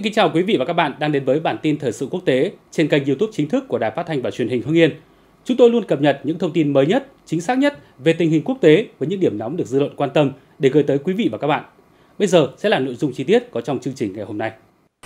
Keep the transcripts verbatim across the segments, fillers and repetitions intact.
Xin kính chào quý vị và các bạn đang đến với bản tin thời sự quốc tế trên kênh YouTube chính thức của Đài Phát thanh và Truyền hình Hưng Yên. Chúng tôi luôn cập nhật những thông tin mới nhất, chính xác nhất về tình hình quốc tế với những điểm nóng được dư luận quan tâm để gửi tới quý vị và các bạn. Bây giờ sẽ là nội dung chi tiết có trong chương trình ngày hôm nay.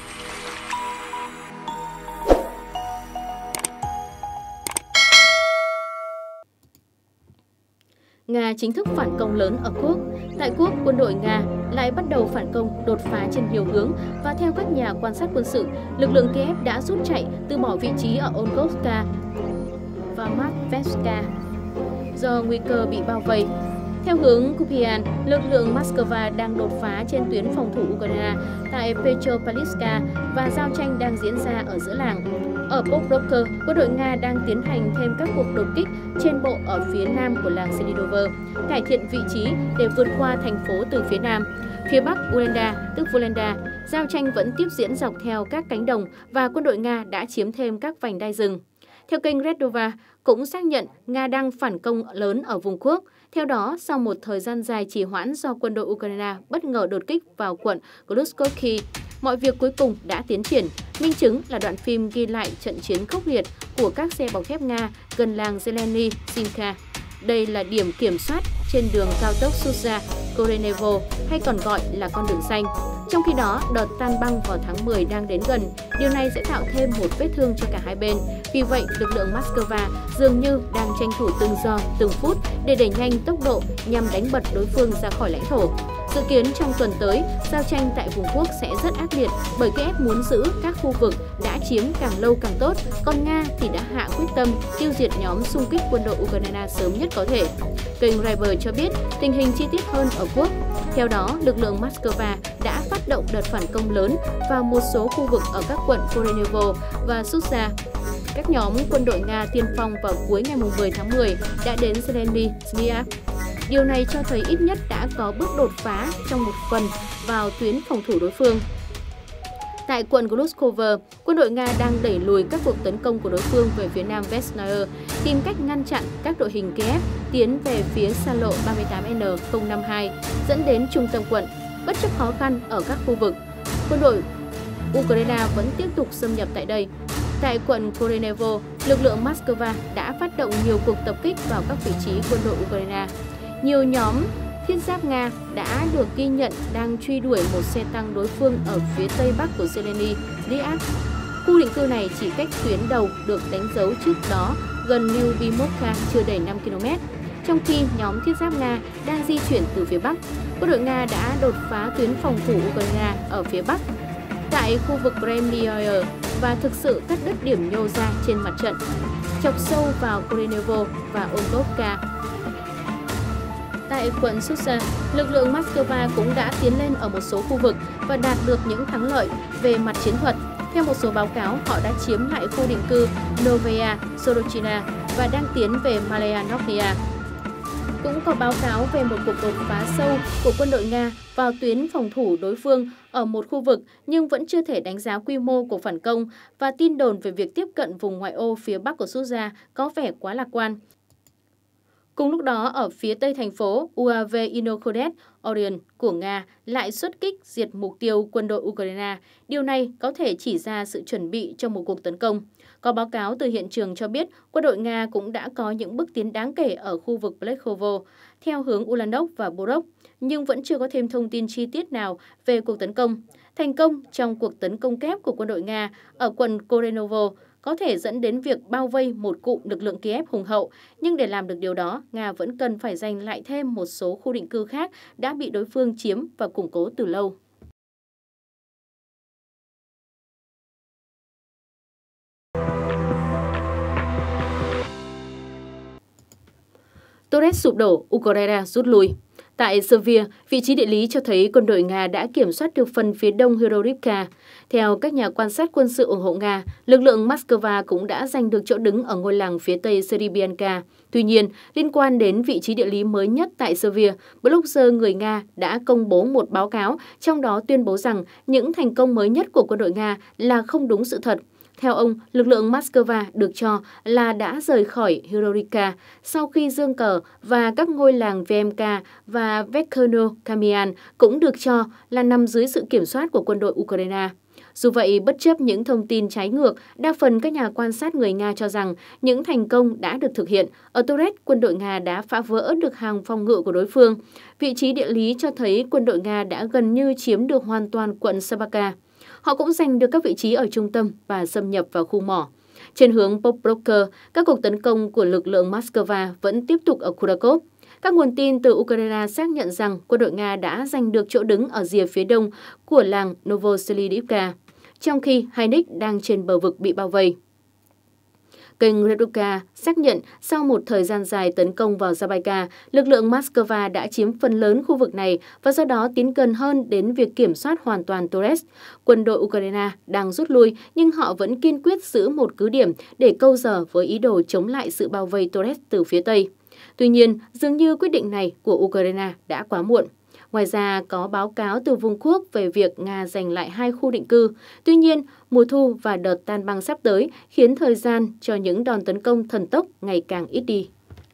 Nga chính thức phản công lớn ở Quốc. Tại Quốc, quân đội Nga lại bắt đầu phản công đột phá trên nhiều hướng và theo các nhà quan sát quân sự, lực lượng Kiev đã rút chạy từ bỏ vị trí ở Olgovka và Matveyevka do nguy cơ bị bao vây. Theo hướng Kupian, lực lượng Moscow đang đột phá trên tuyến phòng thủ Ukraine tại Petropavlovsk và giao tranh đang diễn ra ở giữa làng. Ở Pokrovka, quân đội Nga đang tiến hành thêm các cuộc đột kích trên bộ ở phía nam của làng Selidovo, cải thiện vị trí để vượt qua thành phố từ phía nam. Phía bắc Ulenda, tức Volenda, giao tranh vẫn tiếp diễn dọc theo các cánh đồng và quân đội Nga đã chiếm thêm các vành đai rừng. Theo kênh Redova, cũng xác nhận Nga đang phản công lớn ở vùng Quốc. Theo đó, sau một thời gian dài trì hoãn do quân đội Ukraine bất ngờ đột kích vào quận Gluskovki, mọi việc cuối cùng đã tiến triển. Minh chứng là đoạn phim ghi lại trận chiến khốc liệt của các xe bọc thép Nga gần làng Zeleny Simka. Đây là điểm kiểm soát trên đường cao tốc Suza-Korenevo hay còn gọi là con đường xanh. Trong khi đó, đợt tan băng vào tháng mười đang đến gần. Điều này sẽ tạo thêm một vết thương cho cả hai bên. Vì vậy, lực lượng Moscow dường như đang tranh thủ từng giờ, từng phút để đẩy nhanh tốc độ nhằm đánh bật đối phương ra khỏi lãnh thổ. Dự kiến trong tuần tới, giao tranh tại vùng Quốc sẽ rất ác liệt bởi Kiev muốn giữ các khu vực đã chiếm càng lâu càng tốt, còn Nga thì đã hạ quyết tâm tiêu diệt nhóm xung kích quân đội Ukraine sớm nhất có thể. Kênh Reuters cho biết tình hình chi tiết hơn ở Quốc. Theo đó, lực lượng Moscow đã phát động đợt phản công lớn vào một số khu vực ở các quận Korenevo và Suza. Các nhóm quân đội Nga tiên phong vào cuối ngày mười tháng mười đã đến Zeleny Sniak. Điều này cho thấy ít nhất đã có bước đột phá trong một phần vào tuyến phòng thủ đối phương. Tại quận Gluskov, quân đội Nga đang đẩy lùi các cuộc tấn công của đối phương về phía nam Vesnaya, tìm cách ngăn chặn các đội hình Kiev tiến về phía xa lộ ba mươi tám N không năm hai, dẫn đến trung tâm quận. Bất chấp khó khăn ở các khu vực, quân đội Ukraine vẫn tiếp tục xâm nhập tại đây. Tại quận Korenevo, lực lượng Moscow đã phát động nhiều cuộc tập kích vào các vị trí quân đội Ukraine. Nhiều nhóm thiết giáp Nga đã được ghi nhận đang truy đuổi một xe tăng đối phương ở phía tây bắc của Zeleny Sniak. Khu định cư này chỉ cách tuyến đầu được đánh dấu trước đó gần Lyubimovka chưa đầy năm ki lô mét. Trong khi nhóm thiết giáp Nga đang di chuyển từ phía bắc, quân đội Nga đã đột phá tuyến phòng thủ Ukraine ở phía bắc tại khu vực Kremlin và thực sự cắt đứt điểm nhô ra trên mặt trận, chọc sâu vào Korenevo và Olgovka. Tại quận Susa, lực lượng Moscow cũng đã tiến lên ở một số khu vực và đạt được những thắng lợi về mặt chiến thuật. Theo một số báo cáo, họ đã chiếm lại khu định cư Novaya Sorochina và đang tiến về Malaya Novaya. Cũng có báo cáo về một cuộc đột phá sâu của quân đội Nga vào tuyến phòng thủ đối phương ở một khu vực nhưng vẫn chưa thể đánh giá quy mô của phản công và tin đồn về việc tiếp cận vùng ngoại ô phía bắc của Suza có vẻ quá lạc quan. Cùng lúc đó, ở phía tây thành phố, u a vê Inokhodet Orion của Nga lại xuất kích diệt mục tiêu quân đội Ukraine. Điều này có thể chỉ ra sự chuẩn bị cho một cuộc tấn công. Có báo cáo từ hiện trường cho biết quân đội Nga cũng đã có những bước tiến đáng kể ở khu vực Plekhovo theo hướng Ulanov và Borok, nhưng vẫn chưa có thêm thông tin chi tiết nào về cuộc tấn công. Thành công trong cuộc tấn công kép của quân đội Nga ở quận Korenovo có thể dẫn đến việc bao vây một cụm lực lượng Kiev hùng hậu, nhưng để làm được điều đó, Nga vẫn cần phải giành lại thêm một số khu định cư khác đã bị đối phương chiếm và củng cố từ lâu. Torres sụp đổ, Ukraine rút lui. Tại Serbia, vị trí địa lý cho thấy quân đội Nga đã kiểm soát được phần phía đông Horivka. Theo các nhà quan sát quân sự ủng hộ Nga, lực lượng Moscow cũng đã giành được chỗ đứng ở ngôi làng phía tây Serebianka. Tuy nhiên, liên quan đến vị trí địa lý mới nhất tại Serbia, blogger người Nga đã công bố một báo cáo, trong đó tuyên bố rằng những thành công mới nhất của quân đội Nga là không đúng sự thật. Theo ông, lực lượng Moscow được cho là đã rời khỏi Horivka sau khi dương cờ và các ngôi làng vê em ca và Vecherno Kamian cũng được cho là nằm dưới sự kiểm soát của quân đội Ukraine. Dù vậy, bất chấp những thông tin trái ngược, đa phần các nhà quan sát người Nga cho rằng những thành công đã được thực hiện. Ở Toretsk, quân đội Nga đã phá vỡ được hàng phòng ngự của đối phương. Vị trí địa lý cho thấy quân đội Nga đã gần như chiếm được hoàn toàn quận Sabaka. Họ cũng giành được các vị trí ở trung tâm và xâm nhập vào khu mỏ. Trên hướng Pokrovka, các cuộc tấn công của lực lượng Moscow vẫn tiếp tục ở Kharkov. Các nguồn tin từ Ukraine xác nhận rằng quân đội Nga đã giành được chỗ đứng ở rìa phía đông của làng Novoselivka, trong khi Hainik đang trên bờ vực bị bao vây. Kênh Reduka xác nhận sau một thời gian dài tấn công vào Zabaika, lực lượng Moscow đã chiếm phần lớn khu vực này và do đó tiến gần hơn đến việc kiểm soát hoàn toàn Toretsk. Quân đội Ukraine đang rút lui nhưng họ vẫn kiên quyết giữ một cứ điểm để câu giờ với ý đồ chống lại sự bao vây Toretsk từ phía Tây. Tuy nhiên, dường như quyết định này của Ukraine đã quá muộn. Ngoài ra, có báo cáo từ vùng quốc về việc Nga giành lại hai khu định cư. Tuy nhiên, mùa thu và đợt tan băng sắp tới khiến thời gian cho những đòn tấn công thần tốc ngày càng ít đi.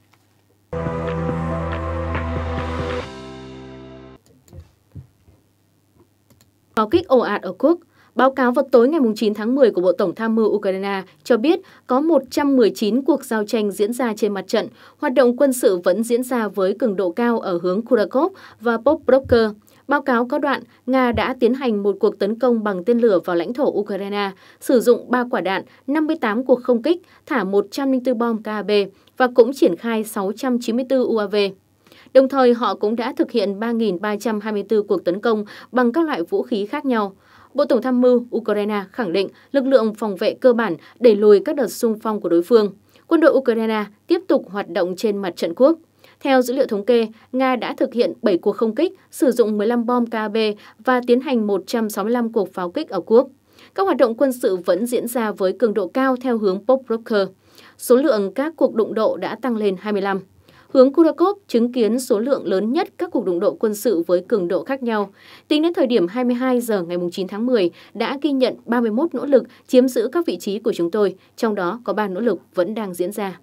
Pháo kích ồ ạt ở Kursk. Báo cáo vào tối ngày chín tháng mười của Bộ Tổng tham mưu Ukraine cho biết có một trăm mười chín cuộc giao tranh diễn ra trên mặt trận. Hoạt động quân sự vẫn diễn ra với cường độ cao ở hướng Kharkov và Pokrovka. Báo cáo có đoạn, Nga đã tiến hành một cuộc tấn công bằng tên lửa vào lãnh thổ Ukraine, sử dụng ba quả đạn, năm mươi tám cuộc không kích, thả một trăm lẻ bốn bom ca a bê và cũng triển khai sáu trăm chín mươi tư u a vê. Đồng thời, họ cũng đã thực hiện ba nghìn ba trăm hai mươi tư cuộc tấn công bằng các loại vũ khí khác nhau. Bộ Tổng tham mưu Ukraine khẳng định lực lượng phòng vệ cơ bản đẩy lùi các đợt xung phong của đối phương. Quân đội Ukraine tiếp tục hoạt động trên mặt trận quốc. Theo dữ liệu thống kê, Nga đã thực hiện bảy cuộc không kích, sử dụng mười lăm bom ca a bê và tiến hành một trăm sáu mươi lăm cuộc pháo kích ở Kursk. Các hoạt động quân sự vẫn diễn ra với cường độ cao theo hướng Pokrovka. Số lượng các cuộc đụng độ đã tăng lên hai mươi lăm. Hướng Kharkov chứng kiến số lượng lớn nhất các cuộc đụng độ quân sự với cường độ khác nhau. Tính đến thời điểm hai mươi hai giờ ngày chín tháng mười, đã ghi nhận ba mươi mốt nỗ lực chiếm giữ các vị trí của chúng tôi, trong đó có ba nỗ lực vẫn đang diễn ra.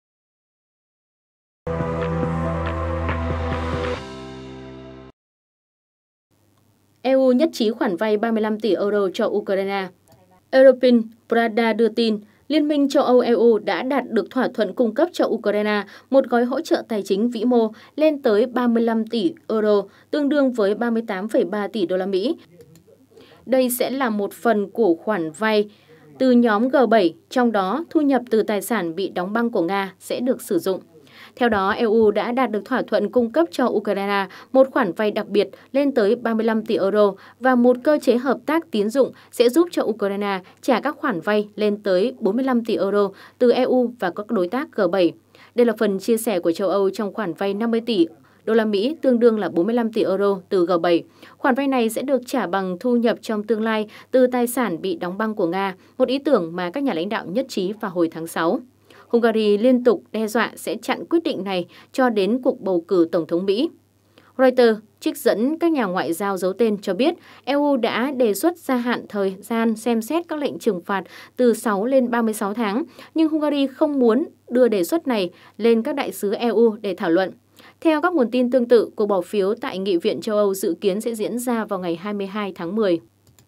e u nhất trí khoản vay ba mươi lăm tỷ euro cho Ukraine. European Prada đưa tin, Liên minh châu Âu e u đã đạt được thỏa thuận cung cấp cho Ukraine một gói hỗ trợ tài chính vĩ mô lên tới ba mươi lăm tỷ euro, tương đương với ba mươi tám phẩy ba tỷ đô la Mỹ. Đây sẽ là một phần của khoản vay từ nhóm G bảy, trong đó thu nhập từ tài sản bị đóng băng của Nga sẽ được sử dụng. Theo đó, e u đã đạt được thỏa thuận cung cấp cho Ukraine một khoản vay đặc biệt lên tới ba mươi lăm tỷ euro và một cơ chế hợp tác tín dụng sẽ giúp cho Ukraine trả các khoản vay lên tới bốn mươi lăm tỷ euro từ e u và các đối tác G bảy. Đây là phần chia sẻ của châu Âu trong khoản vay năm mươi tỷ đô la Mỹ, tương đương là bốn mươi lăm tỷ euro từ G bảy. Khoản vay này sẽ được trả bằng thu nhập trong tương lai từ tài sản bị đóng băng của Nga, một ý tưởng mà các nhà lãnh đạo nhất trí vào hồi tháng sáu. Hungary liên tục đe dọa sẽ chặn quyết định này cho đến cuộc bầu cử Tổng thống Mỹ. Reuters trích dẫn các nhà ngoại giao giấu tên cho biết e u đã đề xuất gia hạn thời gian xem xét các lệnh trừng phạt từ sáu lên ba mươi sáu tháng, nhưng Hungary không muốn đưa đề xuất này lên các đại sứ e u để thảo luận. Theo các nguồn tin tương tự, cuộc bỏ phiếu tại Nghị viện châu Âu dự kiến sẽ diễn ra vào ngày hai mươi hai tháng mười.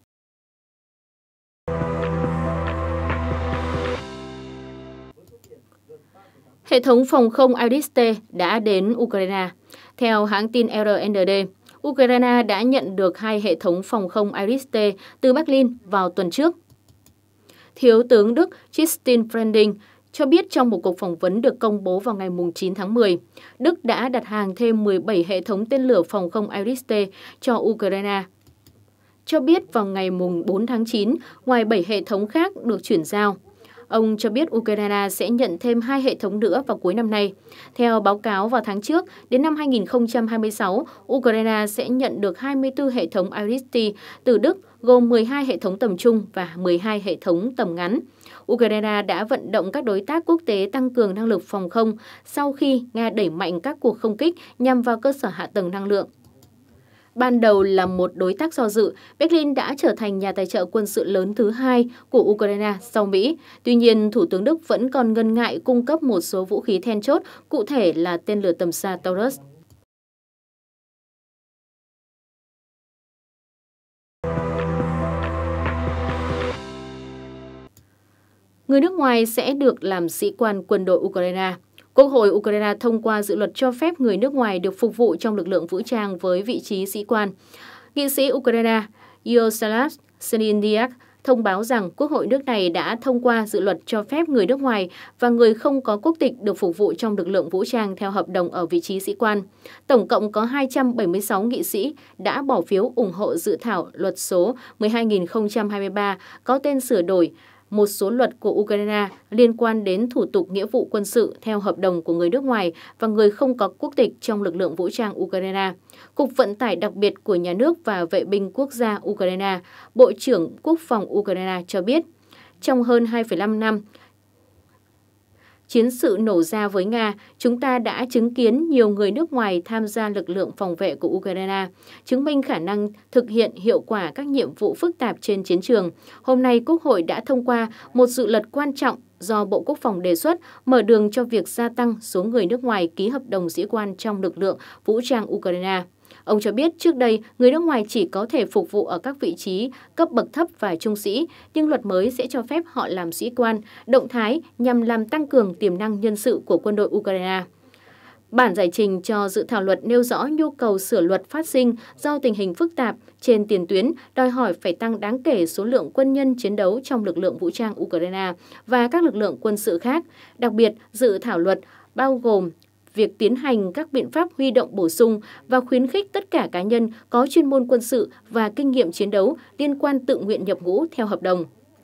Hệ thống phòng không Iris-T đã đến Ukraine. Theo hãng tin R N D, Ukraine đã nhận được hai hệ thống phòng không Iris-T từ Berlin vào tuần trước. Thiếu tướng Đức Christine Freding cho biết trong một cuộc phỏng vấn được công bố vào ngày chín tháng mười, Đức đã đặt hàng thêm mười bảy hệ thống tên lửa phòng không Iris-T cho Ukraine. Cho biết vào ngày bốn tháng chín, ngoài bảy hệ thống khác được chuyển giao, ông cho biết Ukraine sẽ nhận thêm hai hệ thống nữa vào cuối năm nay. Theo báo cáo vào tháng trước, đến năm hai nghìn không trăm hai mươi sáu, Ukraine sẽ nhận được hai mươi tư hệ thống Iris-T từ Đức, gồm mười hai hệ thống tầm trung và mười hai hệ thống tầm ngắn. Ukraine đã vận động các đối tác quốc tế tăng cường năng lực phòng không sau khi Nga đẩy mạnh các cuộc không kích nhằm vào cơ sở hạ tầng năng lượng. Ban đầu là một đối tác do dự, Berlin đã trở thành nhà tài trợ quân sự lớn thứ hai của Ukraine sau Mỹ. Tuy nhiên, Thủ tướng Đức vẫn còn ngần ngại cung cấp một số vũ khí then chốt, cụ thể là tên lửa tầm xa Taurus. Người nước ngoài sẽ được làm sĩ quan quân đội Ukraine. Quốc hội Ukraine thông qua dự luật cho phép người nước ngoài được phục vụ trong lực lượng vũ trang với vị trí sĩ quan. Nghị sĩ Ukraine Yaroslav Seliniak thông báo rằng Quốc hội nước này đã thông qua dự luật cho phép người nước ngoài và người không có quốc tịch được phục vụ trong lực lượng vũ trang theo hợp đồng ở vị trí sĩ quan. Tổng cộng có hai trăm bảy mươi sáu nghị sĩ đã bỏ phiếu ủng hộ dự thảo luật số mười hai nghìn không trăm hai mươi ba có tên sửa đổi một số luật của Ukraine liên quan đến thủ tục nghĩa vụ quân sự theo hợp đồng của người nước ngoài và người không có quốc tịch trong lực lượng vũ trang Ukraine. Cục Vận tải đặc biệt của Nhà nước và Vệ binh Quốc gia Ukraine, Bộ trưởng Quốc phòng Ukraine cho biết, trong hơn hai phẩy năm năm chiến sự nổ ra với Nga, chúng ta đã chứng kiến nhiều người nước ngoài tham gia lực lượng phòng vệ của Ukraine, chứng minh khả năng thực hiện hiệu quả các nhiệm vụ phức tạp trên chiến trường. Hôm nay, Quốc hội đã thông qua một dự luật quan trọng do Bộ Quốc phòng đề xuất mở đường cho việc gia tăng số người nước ngoài ký hợp đồng sĩ quan trong lực lượng vũ trang Ukraine. Ông cho biết trước đây, người nước ngoài chỉ có thể phục vụ ở các vị trí cấp bậc thấp và trung sĩ, nhưng luật mới sẽ cho phép họ làm sĩ quan, động thái nhằm làm tăng cường tiềm năng nhân sự của quân đội Ukraine. Bản giải trình cho dự thảo luật nêu rõ nhu cầu sửa luật phát sinh do tình hình phức tạp trên tiền tuyến, đòi hỏi phải tăng đáng kể số lượng quân nhân chiến đấu trong lực lượng vũ trang Ukraine và các lực lượng quân sự khác. Đặc biệt, dự thảo luật bao gồm việc tiến hành các biện pháp huy động bổ sung và khuyến khích tất cả cá nhân có chuyên môn quân sự và kinh nghiệm chiến đấu liên quan tự nguyện nhập ngũ theo hợp đồng,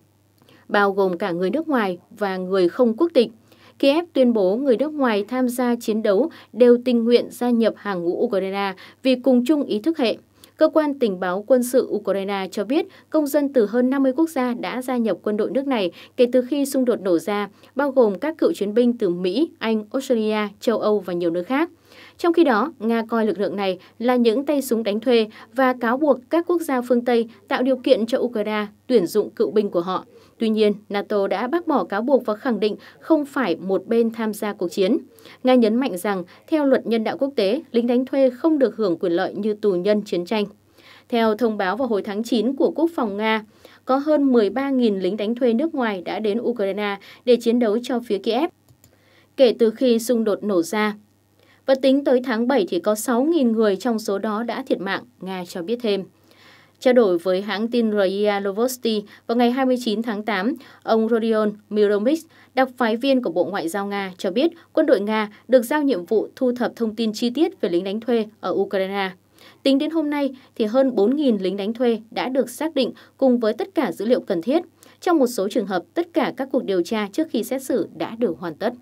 bao gồm cả người nước ngoài và người không quốc tịch. Kiev tuyên bố người nước ngoài tham gia chiến đấu đều tình nguyện gia nhập hàng ngũ Ukraine vì cùng chung ý thức hệ. Cơ quan tình báo quân sự Ukraine cho biết công dân từ hơn năm mươi quốc gia đã gia nhập quân đội nước này kể từ khi xung đột nổ ra, bao gồm các cựu chiến binh từ Mỹ, Anh, Australia, châu Âu và nhiều nước khác. Trong khi đó, Nga coi lực lượng này là những tay súng đánh thuê và cáo buộc các quốc gia phương Tây tạo điều kiện cho Ukraine tuyển dụng cựu binh của họ. Tuy nhiên, NATO đã bác bỏ cáo buộc và khẳng định không phải một bên tham gia cuộc chiến. Nga nhấn mạnh rằng, theo luật nhân đạo quốc tế, lính đánh thuê không được hưởng quyền lợi như tù nhân chiến tranh. Theo thông báo vào hồi tháng chín của Quốc phòng Nga, có hơn mười ba nghìn lính đánh thuê nước ngoài đã đến Ukraine để chiến đấu cho phía Kiev kể từ khi xung đột nổ ra. Và tính tới tháng bảy thì có sáu nghìn người trong số đó đã thiệt mạng, Nga cho biết thêm. Trao đổi với hãng tin rờ i a Novosti vào ngày hai mươi chín tháng tám, ông Rodion Miromic, đặc phái viên của Bộ Ngoại giao Nga, cho biết quân đội Nga được giao nhiệm vụ thu thập thông tin chi tiết về lính đánh thuê ở Ukraine. Tính đến hôm nay, thì hơn bốn nghìn lính đánh thuê đã được xác định cùng với tất cả dữ liệu cần thiết. Trong một số trường hợp, tất cả các cuộc điều tra trước khi xét xử đã được hoàn tất.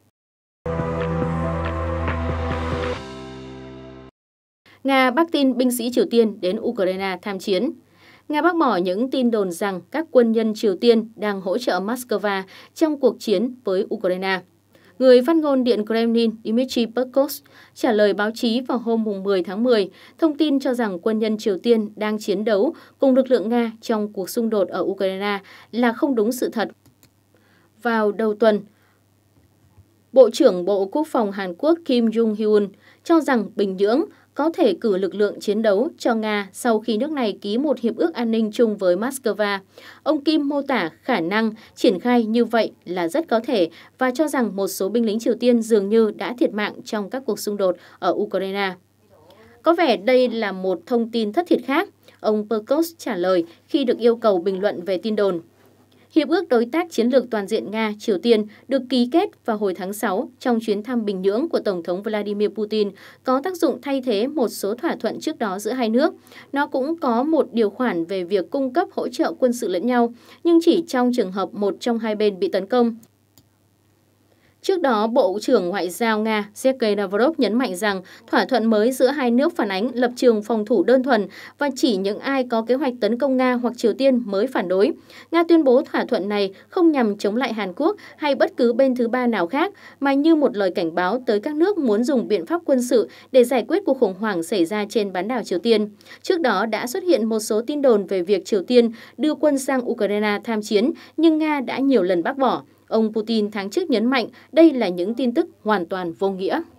Nga bác tin binh sĩ Triều Tiên đến Ukraine tham chiến. Nga bác bỏ những tin đồn rằng các quân nhân Triều Tiên đang hỗ trợ Moscow trong cuộc chiến với Ukraine. Người phát ngôn Điện Kremlin Dmitry Peskov trả lời báo chí vào hôm mười tháng mười, thông tin cho rằng quân nhân Triều Tiên đang chiến đấu cùng lực lượng Nga trong cuộc xung đột ở Ukraine là không đúng sự thật. Vào đầu tuần, Bộ trưởng Bộ Quốc phòng Hàn Quốc Kim Jong-hyun cho rằng Bình Nhưỡng có thể cử lực lượng chiến đấu cho Nga sau khi nước này ký một hiệp ước an ninh chung với Moscow. Ông Kim mô tả khả năng triển khai như vậy là rất có thể và cho rằng một số binh lính Triều Tiên dường như đã thiệt mạng trong các cuộc xung đột ở Ukraine. Có vẻ đây là một thông tin thất thiệt khác, ông Peskov trả lời khi được yêu cầu bình luận về tin đồn. Hiệp ước đối tác chiến lược toàn diện Nga-Triều Tiên được ký kết vào hồi tháng sáu trong chuyến thăm Bình Nhưỡng của Tổng thống Vladimir Putin có tác dụng thay thế một số thỏa thuận trước đó giữa hai nước. Nó cũng có một điều khoản về việc cung cấp hỗ trợ quân sự lẫn nhau, nhưng chỉ trong trường hợp một trong hai bên bị tấn công. Trước đó, Bộ trưởng Ngoại giao Nga Sergei Lavrov nhấn mạnh rằng thỏa thuận mới giữa hai nước phản ánh lập trường phòng thủ đơn thuần và chỉ những ai có kế hoạch tấn công Nga hoặc Triều Tiên mới phản đối. Nga tuyên bố thỏa thuận này không nhằm chống lại Hàn Quốc hay bất cứ bên thứ ba nào khác, mà như một lời cảnh báo tới các nước muốn dùng biện pháp quân sự để giải quyết cuộc khủng hoảng xảy ra trên bán đảo Triều Tiên. Trước đó đã xuất hiện một số tin đồn về việc Triều Tiên đưa quân sang Ukraine tham chiến, nhưng Nga đã nhiều lần bác bỏ. Ông Putin tháng trước nhấn mạnh đây là những tin tức hoàn toàn vô nghĩa.